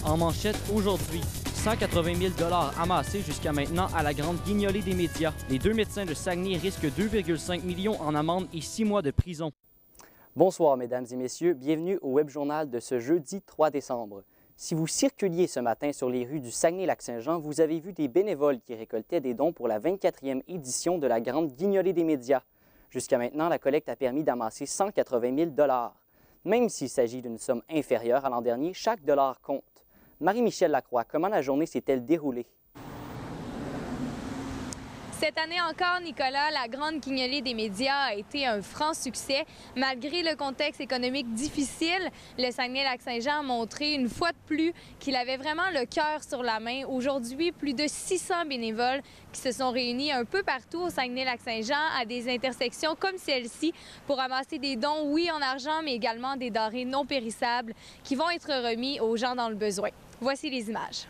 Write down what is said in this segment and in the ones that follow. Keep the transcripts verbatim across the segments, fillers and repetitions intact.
En manchette aujourd'hui, cent quatre-vingt mille dollars amassés jusqu'à maintenant à la grande guignolée des médias. Les deux médecins de Saguenay risquent deux virgule cinq millions en amende et six mois de prison. Bonsoir, mesdames et messieurs. Bienvenue au Web Journal de ce jeudi trois décembre. Si vous circuliez ce matin sur les rues du Saguenay-Lac-Saint-Jean, vous avez vu des bénévoles qui récoltaient des dons pour la vingt-quatrième édition de la grande guignolée des médias. Jusqu'à maintenant, la collecte a permis d'amasser cent quatre-vingt mille dollars. Même s'il s'agit d'une somme inférieure à l'an dernier, chaque dollar compte. Marie-Michelle Lacroix, comment la journée s'est-elle déroulée? Cette année encore, Nicolas, la grande guignolée des médias a été un franc succès. Malgré le contexte économique difficile, le Saguenay-Lac-Saint-Jean a montré une fois de plus qu'il avait vraiment le cœur sur la main. Aujourd'hui, plus de six cents bénévoles qui se sont réunis un peu partout au Saguenay-Lac-Saint-Jean à des intersections comme celle-ci pour amasser des dons, oui, en argent, mais également des denrées non périssables qui vont être remis aux gens dans le besoin. Voici les images.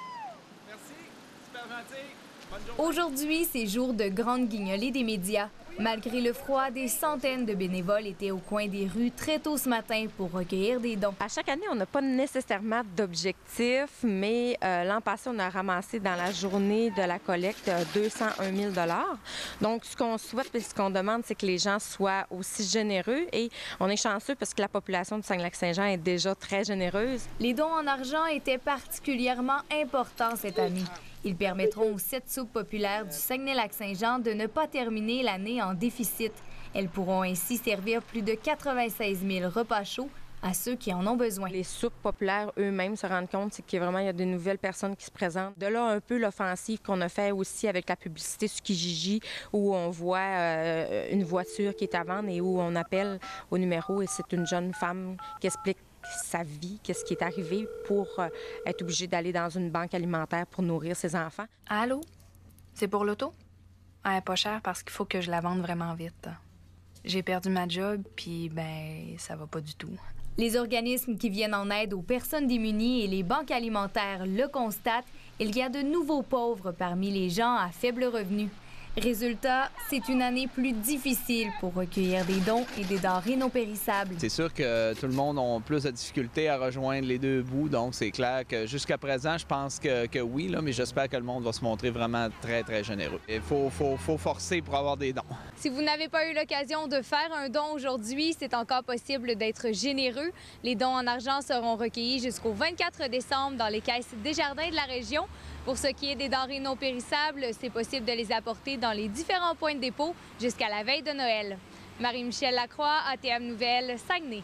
Merci, super gentil. Aujourd'hui, c'est jour de grande guignolée des médias. Malgré le froid, des centaines de bénévoles étaient au coin des rues très tôt ce matin pour recueillir des dons. À chaque année, on n'a pas nécessairement d'objectif, mais euh, l'an passé, on a ramassé dans la journée de la collecte deux cent un mille dollars. Donc, ce qu'on souhaite et ce qu'on demande, c'est que les gens soient aussi généreux et on est chanceux parce que la population du Saguenay-Lac-Saint-Jean est déjà très généreuse. Les dons en argent étaient particulièrement importants cette année. Ils permettront aux sept soupes populaires du Saguenay-Lac-Saint-Jean de ne pas terminer l'année en déficit. Elles pourront ainsi servir plus de quatre-vingt-seize mille repas chauds à ceux qui en ont besoin. Les soupes populaires eux-mêmes se rendent compte qu'il y a vraiment il y a de nouvelles personnes qui se présentent. De là un peu l'offensive qu'on a fait aussi avec la publicité sur Kijiji où on voit euh, une voiture qui est à vendre et où on appelle au numéro et c'est une jeune femme qui explique sa vie, qu'est-ce qui est arrivé pour euh, être obligée d'aller dans une banque alimentaire pour nourrir ses enfants. Allô? C'est pour l'auto? Ah, pas cher parce qu'il faut que je la vende vraiment vite. J'ai perdu ma job, puis ben, ça va pas du tout. Les organismes qui viennent en aide aux personnes démunies et les banques alimentaires le constatent, il y a de nouveaux pauvres parmi les gens à faible revenu. Résultat, c'est une année plus difficile pour recueillir des dons et des denrées non périssables. C'est sûr que tout le monde a plus de difficultés à rejoindre les deux bouts, donc c'est clair que jusqu'à présent, je pense que, que oui, là, mais j'espère que le monde va se montrer vraiment très, très généreux. Il faut, faut, faut forcer pour avoir des dons. Si vous n'avez pas eu l'occasion de faire un don aujourd'hui, c'est encore possible d'être généreux. Les dons en argent seront recueillis jusqu'au vingt-quatre décembre dans les caisses Desjardins de la région. Pour ce qui est des denrées non périssables, c'est possible de les apporter dans les différents points de dépôt jusqu'à la veille de Noël. Marie-Michelle Lacroix, A T M Nouvelles, Saguenay.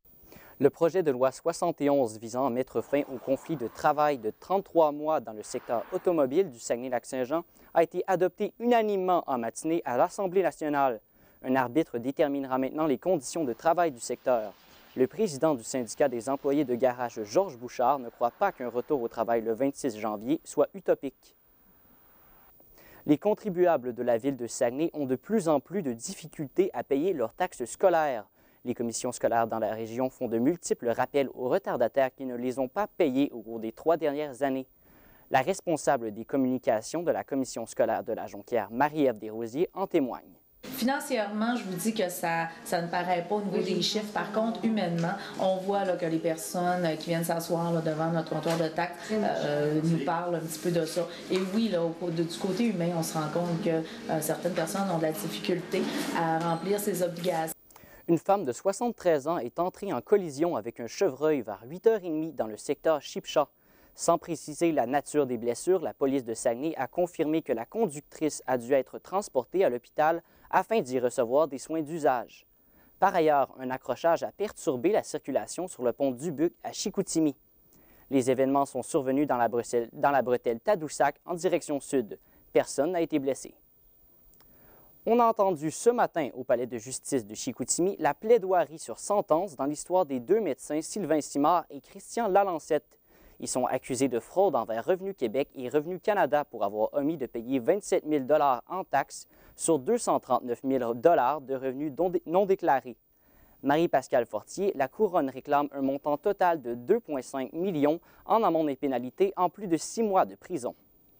Le projet de loi soixante et onze visant à mettre fin au conflit de travail de trente-trois mois dans le secteur automobile du Saguenay-Lac-Saint-Jean a été adopté unanimement en matinée à l'Assemblée nationale. Un arbitre déterminera maintenant les conditions de travail du secteur. Le président du syndicat des employés de garage, Georges Bouchard, ne croit pas qu'un retour au travail le vingt-six janvier soit utopique. Les contribuables de la ville de Saguenay ont de plus en plus de difficultés à payer leurs taxes scolaires. Les commissions scolaires dans la région font de multiples rappels aux retardataires qui ne les ont pas payés au cours des trois dernières années. La responsable des communications de la commission scolaire de la Jonquière, Marie-Ève Desrosiers, en témoigne. Financièrement, je vous dis que ça, ça ne paraît pas au niveau des chiffres. Par contre, humainement, on voit là, que les personnes qui viennent s'asseoir là, devant notre comptoir de taxes euh, nous parlent un petit peu de ça. Et oui, là, au, de, du côté humain, on se rend compte que euh, certaines personnes ont de la difficulté à remplir ces obligations. Une femme de soixante-treize ans est entrée en collision avec un chevreuil vers huit heures trente dans le secteur Chipcha. Sans préciser la nature des blessures, la police de Saguenay a confirmé que la conductrice a dû être transportée à l'hôpital afin d'y recevoir des soins d'usage. Par ailleurs, un accrochage a perturbé la circulation sur le pont Dubuc à Chicoutimi. Les événements sont survenus dans la bretelle, dans la bretelle Tadoussac en direction sud. Personne n'a été blessé. On a entendu ce matin au palais de justice de Chicoutimi la plaidoirie sur sentence dans l'histoire des deux médecins Sylvain Simard et Christian Lalancette. Ils sont accusés de fraude envers Revenu Québec et Revenu Canada pour avoir omis de payer vingt-sept mille dollars en taxes sur deux cent trente-neuf mille dollars de revenus non déclarés. Marie-Pascale Fortier, la Couronne réclame un montant total de deux virgule cinq millions en amende et pénalités en plus de six mois de prison.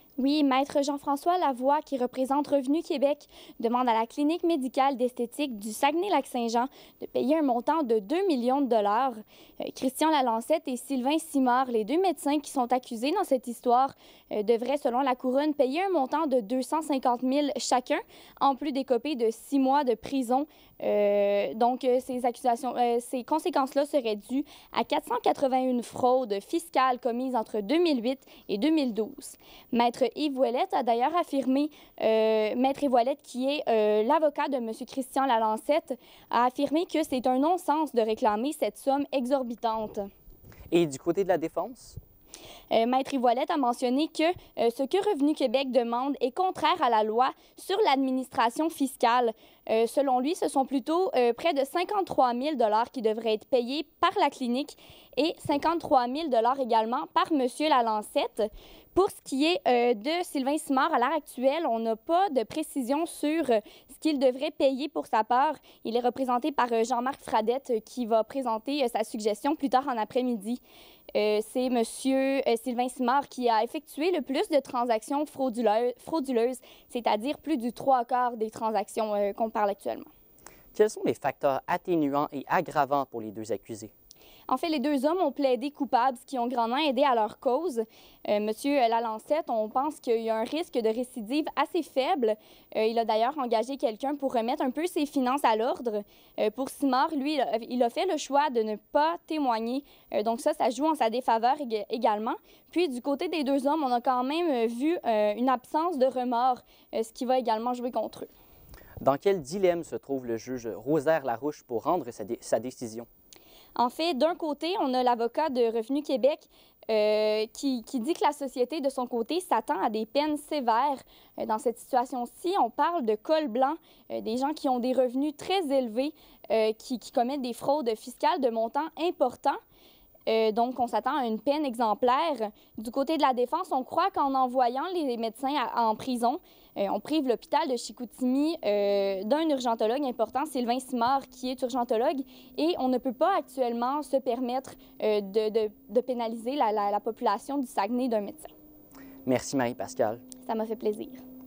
Oui, Maître Jean-François Lavoie, qui représente Revenu Québec, demande à la clinique médicale d'esthétique du Saguenay-Lac-Saint-Jean de payer un montant de deux millions de dollars. Euh, Christian Lalancette et Sylvain Simard, les deux médecins qui sont accusés dans cette histoire, euh, devraient, selon la Couronne, payer un montant de deux cent cinquante mille chacun, en plus d'écoper de six mois de prison. Euh, donc, euh, ces accusations, euh, ces conséquences-là seraient dues à quatre cent quatre-vingt-une fraudes fiscales commises entre deux mille huit et deux mille douze. Maître Yves Ouellette a d'ailleurs affirmé, euh, Maître Yves Ouellette, qui est euh, l'avocat de M. Christian Lalancette, a affirmé que c'est un non-sens de réclamer cette somme exorbitante. Et du côté de la défense? Euh, Maître Yves Ouellette a mentionné que euh, ce que Revenu Québec demande est contraire à la loi sur l'administration fiscale. Euh, selon lui, ce sont plutôt euh, près de cinquante-trois mille dollars qui devraient être payés par la clinique et cinquante-trois mille dollars également par M. Lalancette. Pour ce qui est euh, de Sylvain Simard, à l'heure actuelle, on n'a pas de précision sur euh, ce qu'il devrait payer pour sa part. Il est représenté par euh, Jean-Marc Fradette euh, qui va présenter euh, sa suggestion plus tard en après-midi. Euh, c'est M. Euh, Sylvain Simard qui a effectué le plus de transactions frauduleuses, frauduleuses c'est-à-dire plus du trois quarts des transactions euh, qu'on parle actuellement. Quels sont les facteurs atténuants et aggravants pour les deux accusés? En fait, les deux hommes ont plaidé coupables, ce qui ont grandement aidé à leur cause. Euh, Monsieur Lalancette, on pense qu'il y a un risque de récidive assez faible. Euh, il a d'ailleurs engagé quelqu'un pour remettre un peu ses finances à l'ordre. Euh, pour Simard, lui, il a fait le choix de ne pas témoigner. Euh, donc ça, ça joue en sa défaveur ég- également. Puis, du côté des deux hommes, on a quand même vu euh, une absence de remords, euh, ce qui va également jouer contre eux. Dans quel dilemme se trouve le juge Rosaire Larouche pour rendre sa, dé- sa décision? En fait, d'un côté, on a l'avocat de Revenu Québec euh, qui, qui dit que la société, de son côté, s'attend à des peines sévères. Euh, dans cette situation-ci, on parle de col blanc, euh, des gens qui ont des revenus très élevés, euh, qui, qui commettent des fraudes fiscales de montants importants. Euh, donc, on s'attend à une peine exemplaire. Du côté de la défense, on croit qu'en envoyant les médecins à, en prison, euh, on prive l'hôpital de Chicoutimi euh, d'un urgentologue important, Sylvain Simard, qui est urgentologue, et on ne peut pas actuellement se permettre euh, de, de, de pénaliser la, la, la population du Saguenay d'un médecin. Merci Marie-Pascale. Ça m'a fait plaisir.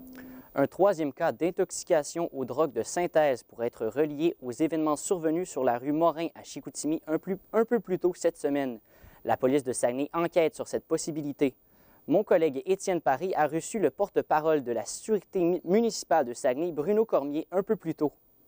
Un troisième cas d'intoxication aux drogues de synthèse pourrait être relié aux événements survenus sur la rue Morin à Chicoutimi un, plus, un peu plus tôt cette semaine. La police de Saguenay enquête sur cette possibilité. Mon collègue Étienne Paris a reçu le porte-parole de la Sûreté municipale de Saguenay, Bruno Cormier, un peu plus tôt.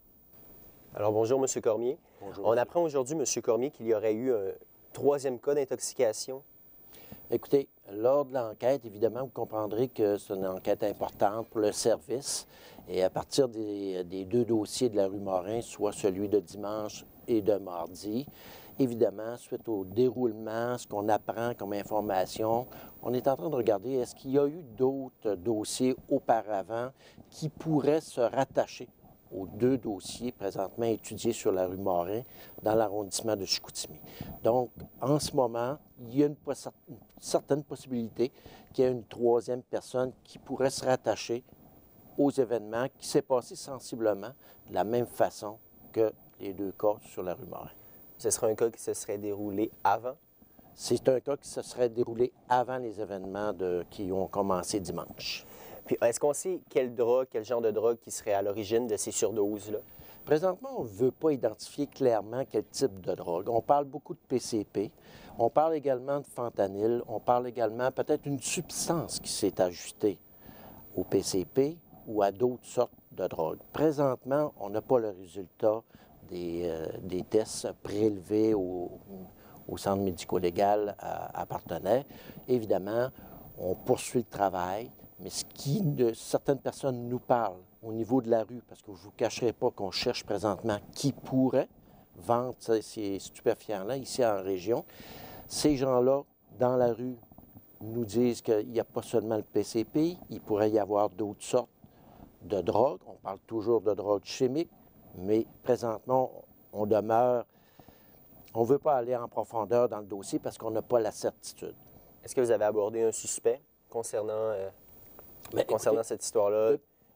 Alors bonjour, M. Cormier. Bonjour. On apprend aujourd'hui, M. Cormier, qu'il y aurait eu un troisième cas d'intoxication. Écoutez, lors de l'enquête, évidemment, vous comprendrez que c'est une enquête importante pour le service. Et à partir des, des deux dossiers de la rue Morin, soit celui de dimanche et de mardi, évidemment, suite au déroulement, ce qu'on apprend comme information, on est en train de regarder est-ce qu'il y a eu d'autres dossiers auparavant qui pourraient se rattacher aux deux dossiers présentement étudiés sur la rue Morin dans l'arrondissement de Chicoutimi. Donc, en ce moment, il y a une, une certaine possibilité qu'il y ait une troisième personne qui pourrait se rattacher aux événements qui s'est passé sensiblement de la même façon que les deux cas sur la rue Morin. Ce serait un cas qui se serait déroulé avant? C'est un cas qui se serait déroulé avant les événements de, qui ont commencé dimanche. Puis, est-ce qu'on sait quelle drogue, quel genre de drogue qui serait à l'origine de ces surdoses-là? Présentement, on ne veut pas identifier clairement quel type de drogue. On parle beaucoup de P C P. On parle également de fentanyl. On parle également peut-être d'une substance qui s'est ajoutée au P C P ou à d'autres sortes de drogues. Présentement, on n'a pas le résultat des, euh, des tests prélevés au, au centre médico-légal à, à Partenaire. Évidemment, on poursuit le travail. Mais ce qui, de certaines personnes nous parlent au niveau de la rue, parce que je ne vous cacherai pas qu'on cherche présentement qui pourrait vendre ces stupéfiants-là ici en région, ces gens-là, dans la rue, nous disent qu'il n'y a pas seulement le P C P, il pourrait y avoir d'autres sortes de drogues. On parle toujours de drogues chimiques, mais présentement, on demeure... On ne veut pas aller en profondeur dans le dossier parce qu'on n'a pas la certitude. Est-ce que vous avez abordé un suspect concernant... Euh... Mais concernant écoutez, cette histoire-là? De,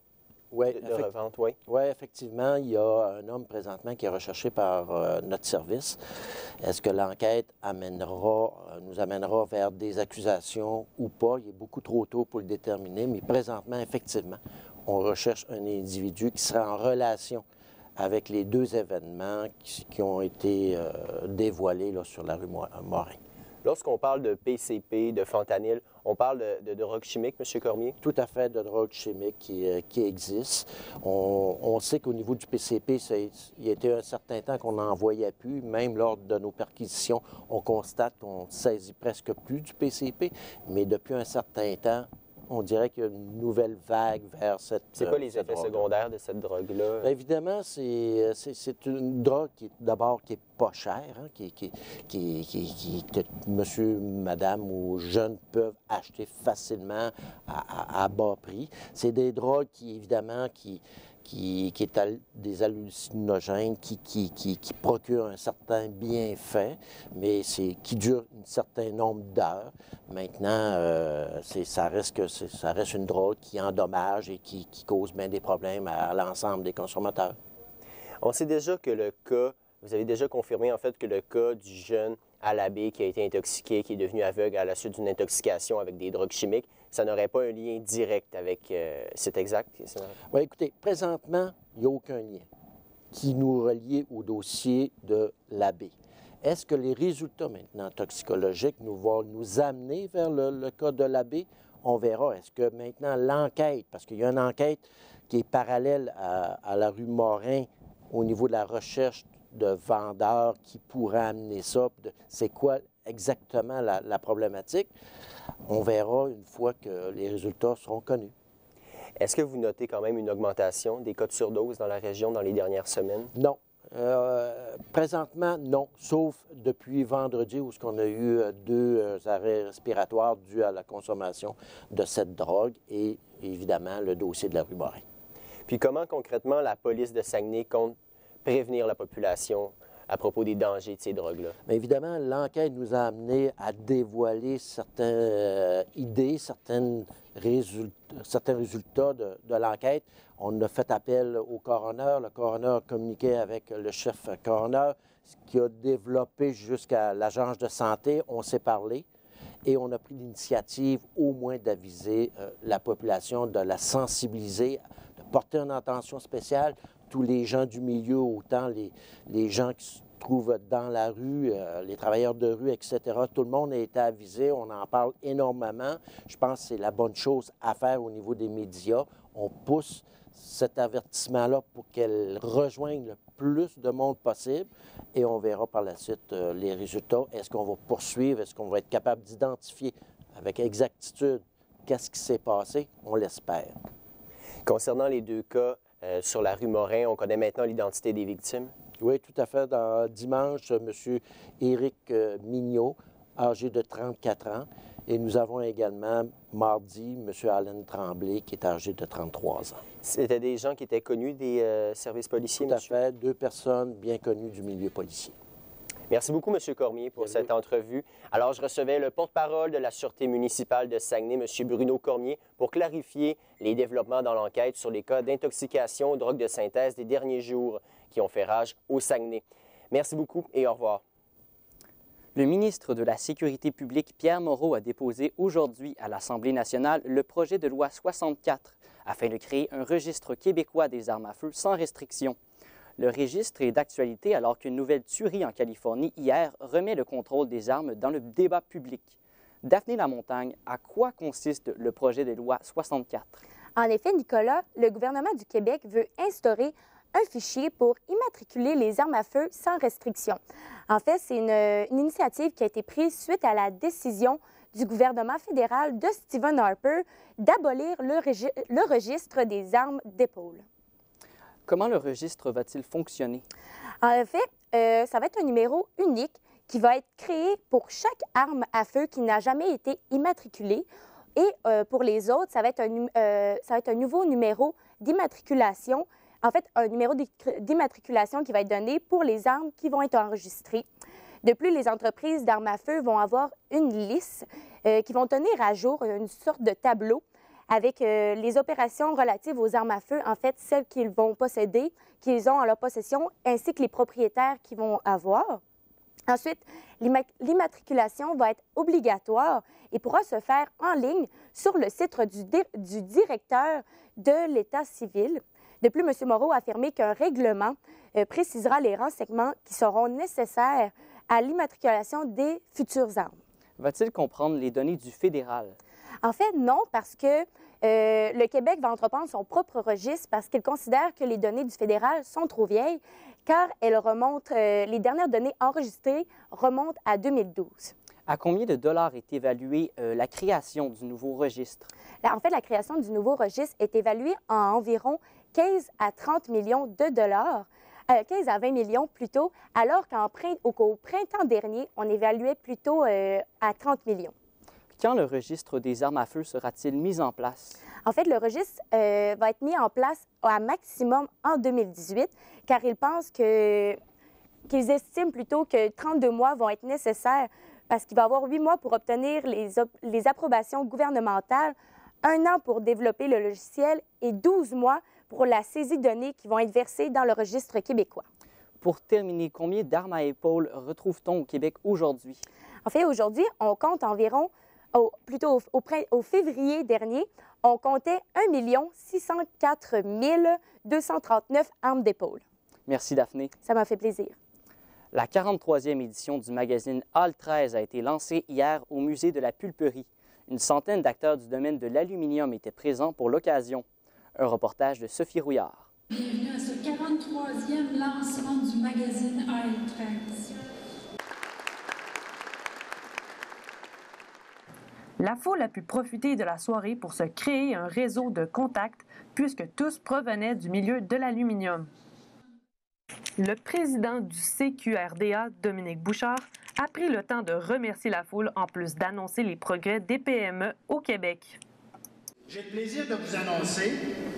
ouais, de, de effect... revente, oui. Oui, effectivement, il y a un homme présentement qui est recherché par euh, notre service. Est-ce que l'enquête amènera, euh, nous amènera vers des accusations ou pas? Il est beaucoup trop tôt pour le déterminer, mais présentement, effectivement, on recherche un individu qui sera en relation avec les deux événements qui, qui ont été euh, dévoilés là, sur la rue Morin. Lorsqu'on parle de P C P, de fentanyl, on parle de, de, de drogue chimique, M. Cormier? Tout à fait, de drogue chimique qui, euh, qui existe. On, on sait qu'au niveau du P C P, il y a été un certain temps qu'on n'en voyait plus. Même lors de nos perquisitions, on constate qu'on ne saisit presque plus du P C P, mais depuis un certain temps, on dirait qu'il y a une nouvelle vague vers cette C'est quoi les euh, cette effets secondaires de cette drogue-là? Bien, évidemment, c'est une drogue qui, d'abord, qui n'est pas chère, hein, qui, qui, qui, qui, qui, que monsieur, madame ou jeunes peuvent acheter facilement à, à, à bas prix. C'est des drogues qui, évidemment, qui... qui, qui est al des hallucinogènes, qui, qui, qui, qui procurent un certain bienfait, mais qui dure un certain nombre d'heures. Maintenant, euh, ça, reste que ça reste une drogue qui endommage et qui, qui cause bien des problèmes à, à l'ensemble des consommateurs. On sait déjà que le cas, vous avez déjà confirmé en fait que le cas du jeune à l'abbé qui a été intoxiqué, qui est devenu aveugle à la suite d'une intoxication avec des drogues chimiques, ça n'aurait pas un lien direct avec... Euh, c'est exact? Oui, écoutez, présentement, il n'y a aucun lien qui nous relie au dossier de l'abbé. Est-ce que les résultats maintenant toxicologiques nous vont nous amener vers le, le cas de l'abbé? On verra. Est-ce que maintenant l'enquête, parce qu'il y a une enquête qui est parallèle à, à la rue Morin au niveau de la recherche de vendeurs qui pourraient amener ça, c'est quoi exactement la, la problématique? On verra une fois que les résultats seront connus. Est-ce que vous notez quand même une augmentation des cas de surdose dans la région dans les dernières semaines? Non. Euh, présentement, non, sauf depuis vendredi où on a eu deux arrêts respiratoires dus à la consommation de cette drogue et évidemment le dossier de la rue Morin. Puis comment concrètement la police de Saguenay compte prévenir la population à propos des dangers de ces drogues-là? Bien évidemment, l'enquête nous a amené à dévoiler certaines euh, idées, certaines résultats, certains résultats de, de l'enquête. On a fait appel au coroner. Le coroner a communiqué avec le chef coroner, ce qui a développé jusqu'à l'agence de santé. On s'est parlé et on a pris l'initiative au moins d'aviser euh, la population, de la sensibiliser, de porter une attention spéciale. Tous les gens du milieu, autant les, les gens qui se trouvent dans la rue, euh, les travailleurs de rue, et cetera. Tout le monde a été avisé, on en parle énormément. Je pense que c'est la bonne chose à faire au niveau des médias. On pousse cet avertissement-là pour qu'elle rejoigne le plus de monde possible et on verra par la suite euh, les résultats. Est-ce qu'on va poursuivre? Est-ce qu'on va être capable d'identifier avec exactitude qu'est-ce qui s'est passé? On l'espère. Concernant les deux cas, Euh, sur la rue Morin, on connaît maintenant l'identité des victimes? Oui, tout à fait. Dans, dimanche, M. Éric euh, Mignot, âgé de trente-quatre ans, et nous avons également, mardi, M. Alain Tremblay, qui est âgé de trente-trois ans. C'était des gens qui étaient connus des euh, services policiers, Tout à monsieur? fait. Deux personnes bien connues du milieu policier. Merci beaucoup, M. Cormier, pour cette entrevue. Alors, je recevais le porte-parole de la Sûreté municipale de Saguenay, M. Bruno Cormier, pour clarifier les développements dans l'enquête sur les cas d'intoxication aux drogues de synthèse des derniers jours qui ont fait rage au Saguenay. Merci beaucoup et au revoir. Le ministre de la Sécurité publique, Pierre Moreau, a déposé aujourd'hui à l'Assemblée nationale le projet de loi soixante-quatre afin de créer un registre québécois des armes à feu sans restriction. Le registre est d'actualité alors qu'une nouvelle tuerie en Californie hier remet le contrôle des armes dans le débat public. Daphné Lamontagne, à quoi consiste le projet de loi soixante-quatre? En effet, Nicolas, le gouvernement du Québec veut instaurer un fichier pour immatriculer les armes à feu sans restriction. En fait, c'est une, une initiative qui a été prise suite à la décision du gouvernement fédéral de Stephen Harper d'abolir le, le registre des armes d'épaule. Comment le registre va-t-il fonctionner? En fait, euh, ça va être un numéro unique qui va être créé pour chaque arme à feu qui n'a jamais été immatriculée. Et euh, pour les autres, ça va être un, euh, ça va être un nouveau numéro d'immatriculation. En fait, un numéro d'immatriculation qui va être donné pour les armes qui vont être enregistrées. De plus, les entreprises d'armes à feu vont avoir une liste euh, qui vont tenir à jour une sorte de tableau avec euh, les opérations relatives aux armes à feu, en fait, celles qu'ils vont posséder, qu'ils ont en leur possession, ainsi que les propriétaires qu'ils vont avoir. Ensuite, l'immatriculation va être obligatoire et pourra se faire en ligne sur le site du, du directeur de l'État civil. De plus, M. Moreau a affirmé qu'un règlement euh, précisera les renseignements qui seront nécessaires à l'immatriculation des futures armes. Va-t-il comprendre les données du fédéral? En fait, non, parce que euh, le Québec va entreprendre son propre registre parce qu'il considère que les données du fédéral sont trop vieilles, car elles remontent, euh, les dernières données enregistrées remontent à deux mille douze. À combien de dollars est évaluée euh, la création du nouveau registre? Là, en fait, la création du nouveau registre est évaluée en environ quinze à trente millions de dollars, euh, quinze à vingt millions plutôt, alors qu'au printemps dernier, on évaluait plutôt euh, à trente millions. Quand le registre des armes à feu sera-t-il mis en place? En fait, le registre euh, va être mis en place à maximum en deux mille dix-huit, car ils pensent que, qu'ils estiment plutôt que trente-deux mois vont être nécessaires parce qu'il va y avoir huit mois pour obtenir les, les approbations gouvernementales, un an pour développer le logiciel et douze mois pour la saisie de données qui vont être versées dans le registre québécois. Pour terminer, combien d'armes à épaule retrouve-t-on au Québec aujourd'hui? En fait, aujourd'hui, on compte environ, au, plutôt au, au, au février dernier, on comptait un million six cent quatre mille deux cent trente-neuf armes d'épaule. Merci, Daphné. Ça m'a fait plaisir. La quarante-troisième édition du magazine A L treize a été lancée hier au Musée de la Pulperie. Une centaine d'acteurs du domaine de l'aluminium étaient présents pour l'occasion. Un reportage de Sophie Rouillard. Bienvenue à ce quarante-troisième lancement du magazine A L treize. La foule a pu profiter de la soirée pour se créer un réseau de contacts puisque tous provenaient du milieu de l'aluminium. Le président du C Q R D A, Dominique Bouchard, a pris le temps de remercier la foule en plus d'annoncer les progrès des P M E au Québec. J'ai le plaisir de vous annoncer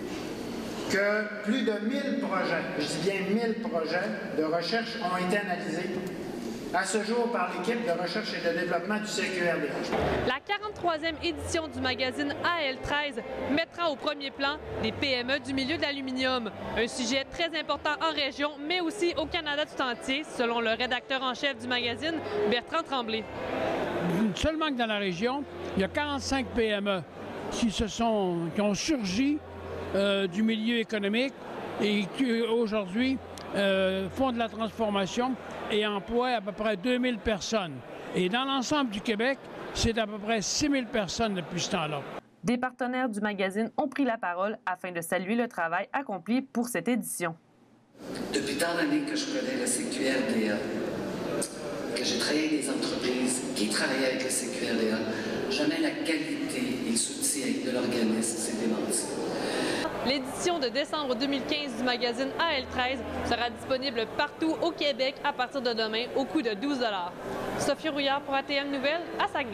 que plus de mille projets, je dis bien mille projets de recherche ont été analysés à ce jour par l'équipe de recherche et de développement du C Q R D A. La quarante-troisième édition du magazine A L treize mettra au premier plan les P M E du milieu de l'aluminium. Un sujet très important en région, mais aussi au Canada tout entier, selon le rédacteur en chef du magazine, Bertrand Tremblay. Seulement que dans la région, il y a quarante-cinq P M E qui, se sont, qui ont surgi euh, du milieu économique et qui aujourd'hui euh, font de la transformation et emploient à peu près deux mille personnes. Et dans l'ensemble du Québec, c'est à peu près six mille personnes depuis ce temps-là. Des partenaires du magazine ont pris la parole afin de saluer le travail accompli pour cette édition. Depuis tant d'années que je connais le C Q R D A, que j'ai travaillé avec des entreprises qui travaillaient avec le C Q R D A, jamais la qualité et le soutien de l'organisme s'est démenti. L'édition de décembre deux mille quinze du magazine A L treize sera disponible partout au Québec à partir de demain au coût de douze dollars. Sophie Rouillard pour A T M Nouvelles à Saguenay.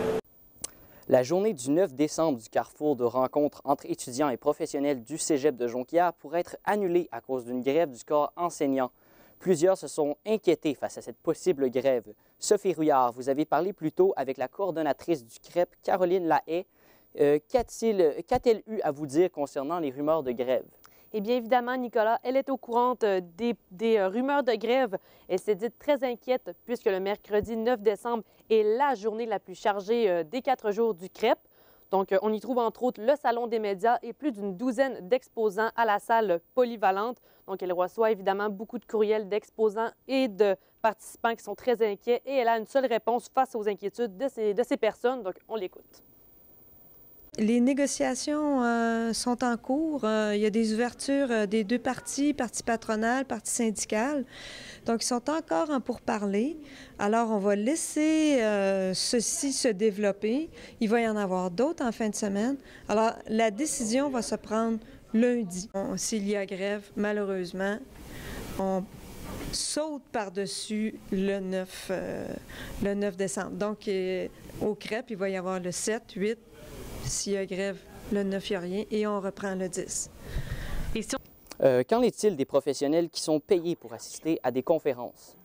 La journée du neuf décembre du carrefour de rencontres entre étudiants et professionnels du Cégep de Jonquière pourrait être annulée à cause d'une grève du corps enseignant. Plusieurs se sont inquiétés face à cette possible grève. Sophie Rouillard, vous avez parlé plus tôt avec la coordonnatrice du C R E P, Caroline Lahaye. Euh, qu'a-t-elle eu à vous dire concernant les rumeurs de grève? Eh bien, évidemment, Nicolas, elle est au courant des, des rumeurs de grève. Elle s'est dite très inquiète puisque le mercredi neuf décembre est la journée la plus chargée des quatre jours du C R E P. Donc, on y trouve entre autres le Salon des médias et plus d'une douzaine d'exposants à la salle polyvalente. Donc, elle reçoit évidemment beaucoup de courriels d'exposants et de participants qui sont très inquiets et elle a une seule réponse face aux inquiétudes de ces, de ces personnes. Donc, on l'écoute. Les négociations euh, sont en cours. Euh, il y a des ouvertures euh, des deux parties, partie patronale, partie syndicale. Donc, ils sont encore en pourparlers. Alors, on va laisser euh, ceci se développer. Il va y en avoir d'autres en fin de semaine. Alors, la décision va se prendre lundi. S'il y a grève, malheureusement, on saute par-dessus le neuf, euh, le neuf décembre. Donc, euh, au C R E P, il va y avoir le sept, huit. S'il y a grève, le neuf, il n'y a rien, et on reprend le dix. Euh, qu'en est-il des professionnels qui sont payés pour assister à des conférences?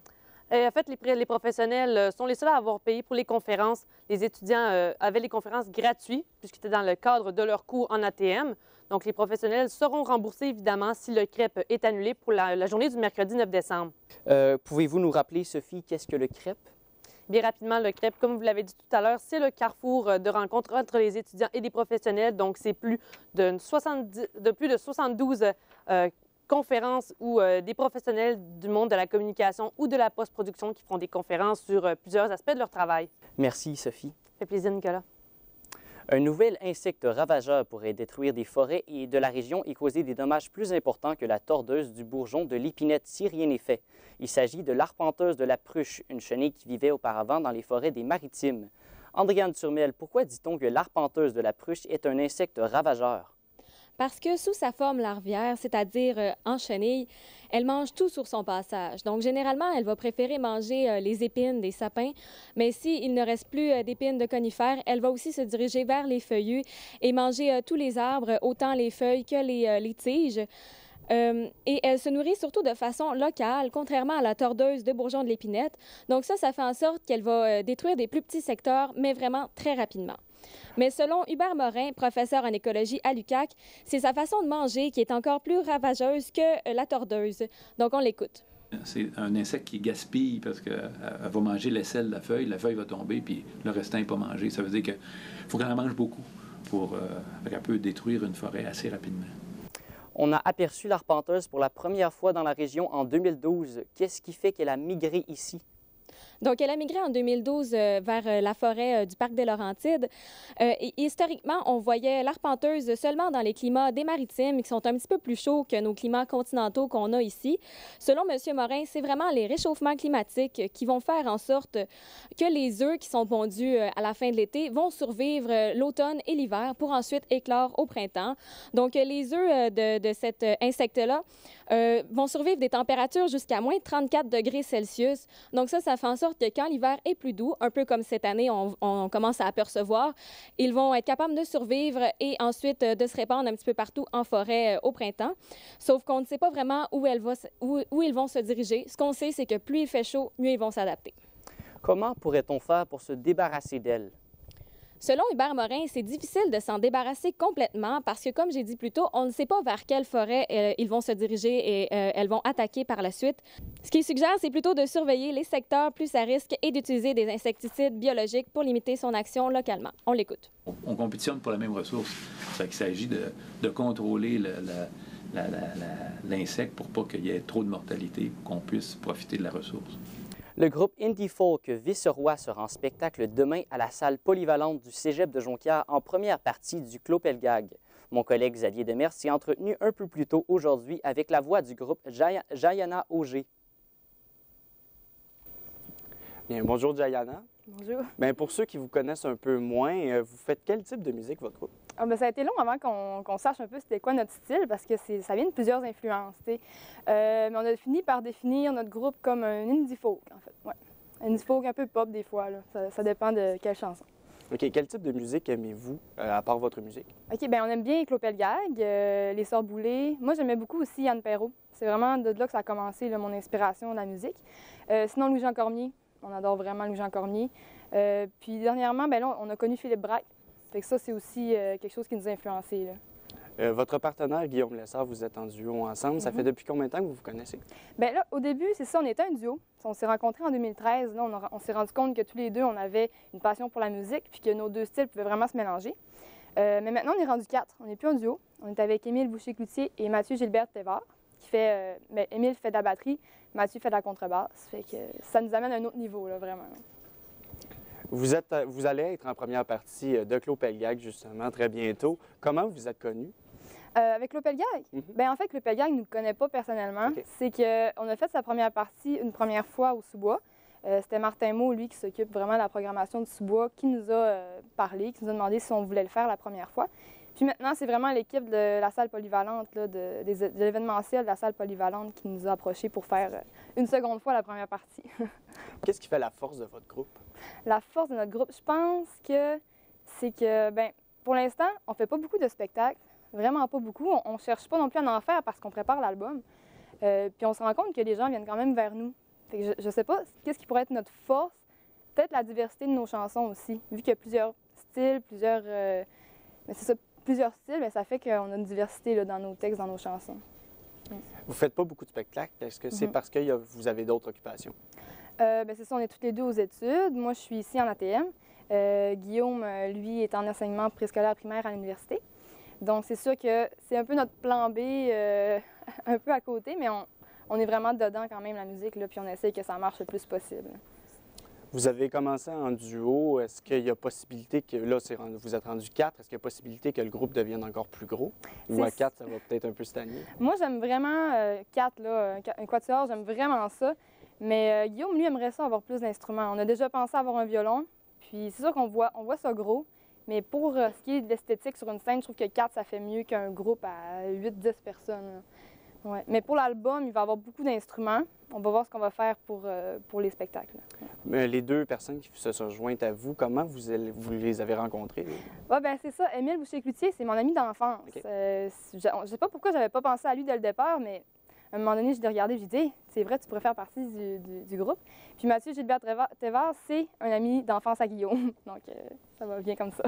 Et en fait, les, les professionnels sont les seuls à avoir payé pour les conférences. Les étudiants euh, avaient les conférences gratuites, puisqu'ils étaient dans le cadre de leur cours en A T M. Donc, les professionnels seront remboursés, évidemment, si le C R E P est annulé pour la, la journée du mercredi neuf décembre. Euh, Pouvez-vous nous rappeler, Sophie, qu'est-ce que le C R E P? Bien rapidement, le C R E P, comme vous l'avez dit tout à l'heure, c'est le carrefour de rencontre entre les étudiants et les professionnels. Donc, c'est plus de, soixante-dix, de plus de soixante-douze euh, conférences où euh, des professionnels du monde de la communication ou de la post-production qui font des conférences sur euh, plusieurs aspects de leur travail. Merci, Sophie. Ça fait plaisir, Nicolas. Un nouvel insecte ravageur pourrait détruire des forêts et de la région et causer des dommages plus importants que la tordeuse du bourgeon de l'épinette si rien n'est fait. Il s'agit de l'arpenteuse de la pruche, une chenille qui vivait auparavant dans les forêts des Maritimes. Andréane Turmel, pourquoi dit-on que l'arpenteuse de la pruche est un insecte ravageur? Parce que sous sa forme larvière, c'est-à-dire euh, en chenille, elle mange tout sur son passage. Donc, généralement, elle va préférer manger euh, les épines des sapins, mais s'il ne reste plus euh, d'épines de conifères, elle va aussi se diriger vers les feuillus et manger euh, tous les arbres, autant les feuilles que les, euh, les tiges. Euh, et elle se nourrit surtout de façon locale, contrairement à la tordeuse de bourgeon de l'épinette. Donc ça, ça fait en sorte qu'elle va euh, détruire des plus petits secteurs, mais vraiment très rapidement. Mais selon Hubert Morin, professeur en écologie à l'U Q A C, c'est sa façon de manger qui est encore plus ravageuse que la tordeuse. Donc, on l'écoute. C'est un insecte qui gaspille parce qu'elle va manger l'aisselle de la feuille, la feuille va tomber, puis le restant n'est pas mangé. Ça veut dire qu'il faut qu'elle en mange beaucoup pour euh, qu'elle peut détruire une forêt assez rapidement. On a aperçu l'arpenteuse pour la première fois dans la région en deux mille douze. Qu'est-ce qui fait qu'elle a migré ici? Donc, elle a migré en deux mille douze euh, vers euh, la forêt euh, du parc des Laurentides. Euh, et, historiquement, on voyait l'arpenteuse seulement dans les climats des Maritimes, qui sont un petit peu plus chauds que nos climats continentaux qu'on a ici. Selon M. Morin, c'est vraiment les réchauffements climatiques qui vont faire en sorte que les œufs qui sont pondus euh, à la fin de l'été vont survivre euh, l'automne et l'hiver pour ensuite éclore au printemps. Donc, euh, les œufs euh, de, de cet euh, insecte-là euh, vont survivre des températures jusqu'à moins trente-quatre degrés Celsius. Donc, ça, ça fait en sorte que quand l'hiver est plus doux, un peu comme cette année, on, on commence à apercevoir, ils vont être capables de survivre et ensuite euh, de se répandre un petit peu partout en forêt euh, au printemps. Sauf qu'on ne sait pas vraiment où, elle va, où, où ils vont se diriger. Ce qu'on sait, c'est que plus il fait chaud, mieux ils vont s'adapter. Comment pourrait-on faire pour se débarrasser d'elle? Selon Hubert Morin, c'est difficile de s'en débarrasser complètement parce que, comme j'ai dit plus tôt, on ne sait pas vers quelle forêt euh, ils vont se diriger et euh, elles vont attaquer par la suite. Ce qu'il suggère, c'est plutôt de surveiller les secteurs plus à risque et d'utiliser des insecticides biologiques pour limiter son action localement. On l'écoute. On, on compétitionne pour la même ressource. Ça fait qu'il s'agit de, de contrôler le, la, la, la, la, l'insecte pour pas qu'il y ait trop de mortalité, pour qu'on puisse profiter de la ressource. Le groupe indie folk Vice-Roi sera en spectacle demain à la salle polyvalente du Cégep de Jonquière en première partie du Clopelgag. Mon collègue Xavier Demers s'est entretenu un peu plus tôt aujourd'hui avec la voix du groupe Jay Jayana Auger. Bien, bonjour Jayana. Bonjour. Bien, pour ceux qui vous connaissent un peu moins, vous faites quel type de musique, votre groupe? Ah, bien, ça a été long avant qu'on qu'on sache un peu c'était quoi notre style parce que ça vient de plusieurs influences. Euh, mais on a fini par définir notre groupe comme un indie folk, en fait. Ouais. Indie folk un peu pop des fois, là. Ça, ça dépend de quelle chanson. OK. Quel type de musique aimez-vous, euh, à part votre musique? OK. Bien, on aime bien Clopelgag, euh, les Sœurs Boulay. Moi, j'aimais beaucoup aussi Yann Perrault. C'est vraiment de là que ça a commencé, là, mon inspiration de la musique. Euh, sinon, Louis-Jean Cormier. On adore vraiment Louis-Jean Cormier. Euh, puis dernièrement, bien, là, on a connu Philippe Braque. Fait que ça, c'est aussi euh, quelque chose qui nous a influencés. Là. Euh, votre partenaire, Guillaume Lessard, vous êtes en duo ensemble. Ça Mm-hmm. fait depuis combien de temps que vous vous connaissez? Bien là, au début, c'est ça, on était un duo. On s'est rencontrés en deux mille treize. Là, on, a, on s'est rendu compte que tous les deux, on avait une passion pour la musique puis que nos deux styles pouvaient vraiment se mélanger. Euh, mais maintenant, on est rendu quatre. On n'est plus un duo. On est avec Émile Boucher-Cloutier et Mathieu Gilbert Thévard, qui fait... Euh, bien, Émile fait de la batterie, Mathieu fait de la contrebasse. Fait que ça nous amène à un autre niveau, là, vraiment. Vous, êtes, vous allez être en première partie de Clopelgag, justement, très bientôt. Comment vous vous êtes connus? Euh, avec Clopelgag? Mm-hmm. Bien, en fait, Clopelgag ne nous connaît pas personnellement. Okay. C'est qu'on a fait sa première partie une première fois au Sous-Bois. Euh, C'était Martin Maud, lui, qui s'occupe vraiment de la programmation du Sous-Bois, qui nous a euh, parlé, qui nous a demandé si on voulait le faire la première fois. Puis maintenant, c'est vraiment l'équipe de la salle polyvalente, là, de, des, de l'événementiel de la salle polyvalente qui nous a approchés pour faire euh, une seconde fois la première partie. Qu'est-ce qui fait la force de votre groupe? La force de notre groupe, je pense que c'est que, bien, pour l'instant, on fait pas beaucoup de spectacles, vraiment pas beaucoup. On ne cherche pas non plus à en faire parce qu'on prépare l'album. Euh, puis on se rend compte que les gens viennent quand même vers nous Fait que je, je sais pas qu'est-ce qui pourrait être notre force. Peut-être la diversité de nos chansons aussi. Vu qu'il y a plusieurs styles, plusieurs... Euh, mais c'est ça, plusieurs styles, mais ça fait qu'on a une diversité là, dans nos textes, dans nos chansons. Mm. Vous faites pas beaucoup de spectacles. Est-ce que c'est Mm-hmm. parce que y a, vous avez d'autres occupations? Euh, ben c'est ça, on est toutes les deux aux études. Moi, je suis ici en A T M. Euh, Guillaume, euh, lui, est en enseignement préscolaire primaire à l'université. Donc, c'est sûr que c'est un peu notre plan B, euh, un peu à côté, mais on, on est vraiment dedans quand même, la musique, là, puis on essaie que ça marche le plus possible. Vous avez commencé en duo. Est-ce qu'il y a possibilité que, là, c'est rendu- vous êtes rendu quatre, est-ce qu'il y a possibilité que le groupe devienne encore plus gros? Ou à C'est- quatre, ça va peut-être un peu stagner? Moi, j'aime vraiment euh, quatre, là, un, qua- un quatuor, j'aime vraiment ça. Mais euh, Guillaume, lui, aimerait ça avoir plus d'instruments. On a déjà pensé à avoir un violon, puis c'est sûr qu'on voit, on voit ça gros. Mais pour euh, ce qui est de l'esthétique sur une scène, je trouve que quatre, ça fait mieux qu'un groupe à huit dix personnes. là. Ouais. Mais pour l'album, il va y avoir beaucoup d'instruments. On va voir ce qu'on va faire pour, euh, pour les spectacles. Mais les deux personnes qui se sont jointes à vous, comment vous, allez- vous les avez rencontrées? Ouais, ben c'est ça. Émile Boucher-Cloutier, c'est mon ami d'enfance. OK. Euh, je ne sais pas pourquoi j'avais pas pensé à lui dès le départ, mais à un moment donné, je l'ai regardé et j'ai dit, hey, c'est vrai, tu pourrais faire partie du, du- du groupe. Puis Mathieu Gilbert Tréva- Thévard, c'est un ami d'enfance à Guillaume. Donc, euh, ça va bien comme ça.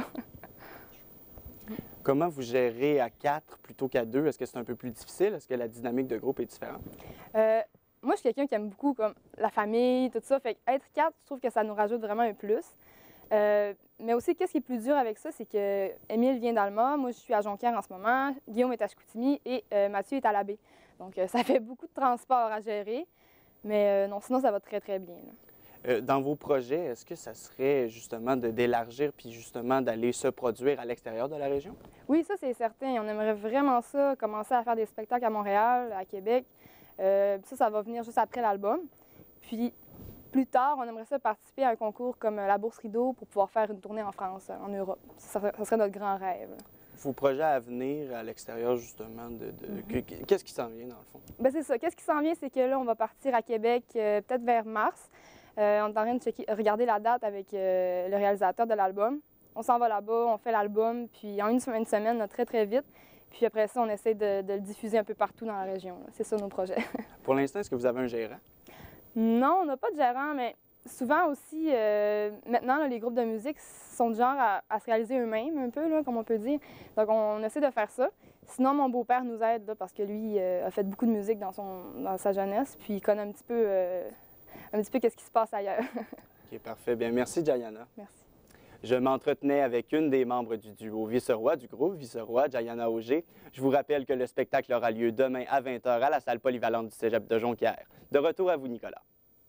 Comment vous gérez à quatre plutôt qu'à deux? Est-ce que c'est un peu plus difficile? Est-ce que la dynamique de groupe est différente? Euh, moi, je suis quelqu'un qui aime beaucoup comme la famille, tout ça. Fait être quatre, je trouve que ça nous rajoute vraiment un plus. Euh, mais aussi, qu'est-ce qui est plus dur avec ça, c'est que Émile vient d'Alma, moi, je suis à Jonquière en ce moment, Guillaume est à Chicoutimi et euh, Mathieu est à l'Abbé. Donc, euh, ça fait beaucoup de transport à gérer. Mais euh, non, sinon, ça va très, très bien. là. Euh, dans vos projets, est-ce que ça serait justement de- d'élargir puis justement d'aller se produire à l'extérieur de la région? Oui, ça, c'est certain. On aimerait vraiment ça, commencer à faire des spectacles à Montréal, à Québec. Euh, ça, ça va venir juste après l'album. Puis, plus tard, on aimerait ça participer à un concours comme la Bourse Rideau pour pouvoir faire une tournée en France, en Europe. Ça, ça serait notre grand rêve. Vos projets à venir à l'extérieur justement, de, de- Mhm. que- que- qu'est-ce qui s'en vient dans le fond? Bien, c'est ça. Qu'est-ce qui s'en vient, c'est que là, on va partir à Québec euh, peut-être vers mars. Euh, on est en train de checker- regarder la date avec euh, le réalisateur de l'album. On s'en va là-bas, on fait l'album, puis en une semaine, une semaine, là, très, très vite. Puis après ça, on essaie de, de le diffuser un peu partout dans la région. là. C'est ça nos projets. Pour l'instant, est-ce que vous avez un gérant? Non, on n'a pas de gérant, mais souvent aussi, euh, maintenant, là, les groupes de musique sont du genre à, à se réaliser eux-mêmes, un peu, là, comme on peut dire. Donc, on, essaie de faire ça. Sinon, mon beau-père nous aide, là, parce que lui euh, a fait beaucoup de musique dans, son, dans sa jeunesse, puis il connaît un petit peu, euh, un petit peu qu'est-ce qui se passe ailleurs. OK, parfait. Bien, merci, Jayana. Merci. Je m'entretenais avec une des membres du duo Vice-Roi, du groupe Vice-Roi, Jayana Auger. Je vous rappelle que le spectacle aura lieu demain à vingt heures à la salle polyvalente du Cégep de Jonquière. De retour à vous, Nicolas.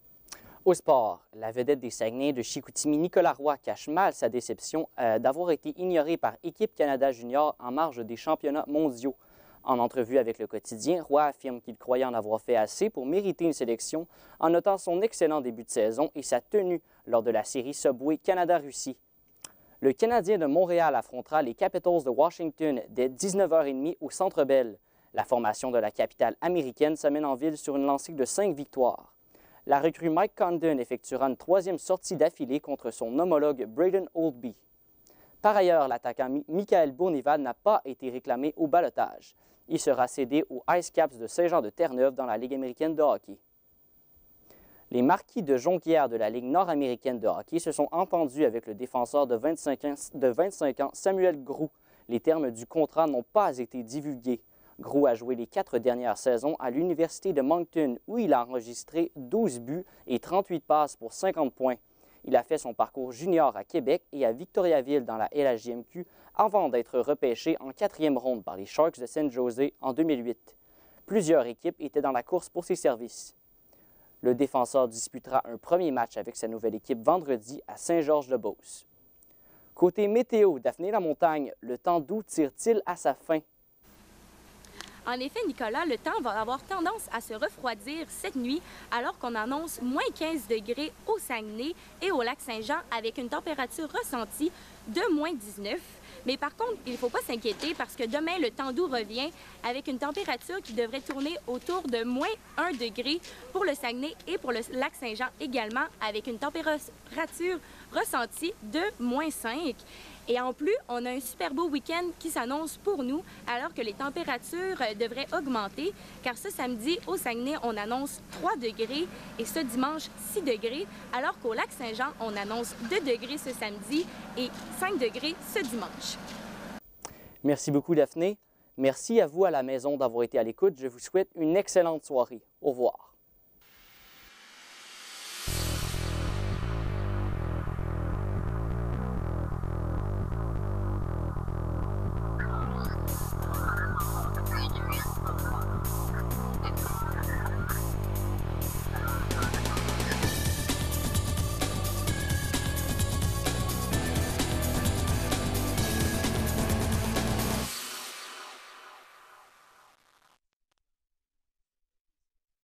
Au sport, la vedette des Saguenay de Chicoutimi, Nicolas Roy, cache mal sa déception euh, d'avoir été ignoré par Équipe Canada Junior en marge des championnats mondiaux. En entrevue avec le quotidien, Roy affirme qu'il croyait en avoir fait assez pour mériter une sélection en notant son excellent début de saison et sa tenue lors de la série Subway Canada-Russie. Le Canadien de Montréal affrontera les Capitals de Washington dès dix-neuf heures trente au Centre Bell. La formation de la capitale américaine s'amène en ville sur une lancée de cinq victoires. La recrue Mike Condon effectuera une troisième sortie d'affilée contre son homologue Braden Oldby. Par ailleurs, l'attaquant Mi- Michael Bournival n'a pas été réclamé au ballottage. Il sera cédé aux Ice Caps de Saint-Jean-de-Terre-Neuve dans la Ligue américaine de hockey. Les Marquis de Jonquière de la Ligue nord-américaine de hockey se sont entendus avec le défenseur de vingt-cinq ans, de vingt-cinq ans Samuel Groux. Les termes du contrat n'ont pas été divulgués. Groux a joué les quatre dernières saisons à l'Université de Moncton où il a enregistré douze buts et trente-huit passes pour cinquante points. Il a fait son parcours junior à Québec et à Victoriaville dans la L H J M Q avant d'être repêché en quatrième ronde par les Sharks de San Jose en deux mille huit. Plusieurs équipes étaient dans la course pour ses services. Le défenseur disputera un premier match avec sa nouvelle équipe vendredi à Saint-Georges-de-Beauce. Côté météo, Daphné Lamontagne, le temps doux tire-t-il à sa fin? En effet, Nicolas, le temps va avoir tendance à se refroidir cette nuit alors qu'on annonce moins quinze degrés au Saguenay et au lac Saint-Jean avec une température ressentie de moins dix-neuf. Mais par contre, il ne faut pas s'inquiéter parce que demain, le temps doux revient avec une température qui devrait tourner autour de moins un degré pour le Saguenay et pour le lac Saint-Jean également avec une température ressenti de moins cinq. Et en plus, on a un super beau week-end qui s'annonce pour nous, alors que les températures devraient augmenter, car ce samedi, au Saguenay, on annonce trois degrés et ce dimanche, six degrés, alors qu'au Lac-Saint-Jean, on annonce deux degrés ce samedi et cinq degrés ce dimanche. Merci beaucoup, Daphné. Merci à vous à la maison d'avoir été à l'écoute. Je vous souhaite une excellente soirée. Au revoir.